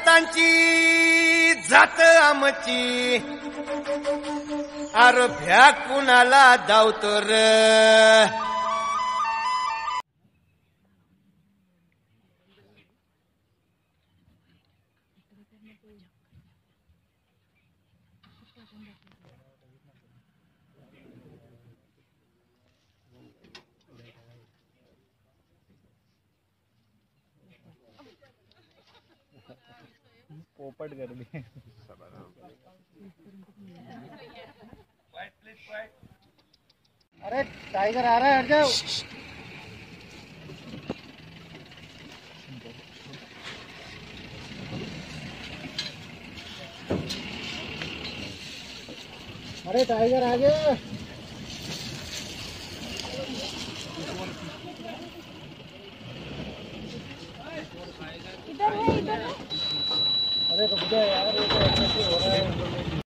दातांची जात आमची अरे भ्या कुणाला धावतो र पोपट कर दी। अरे टाइगर आ रहा है, हट जाओ। अरे टाइगर आ गया। इधर है इधर है। अरे रुक जा यार, ये तो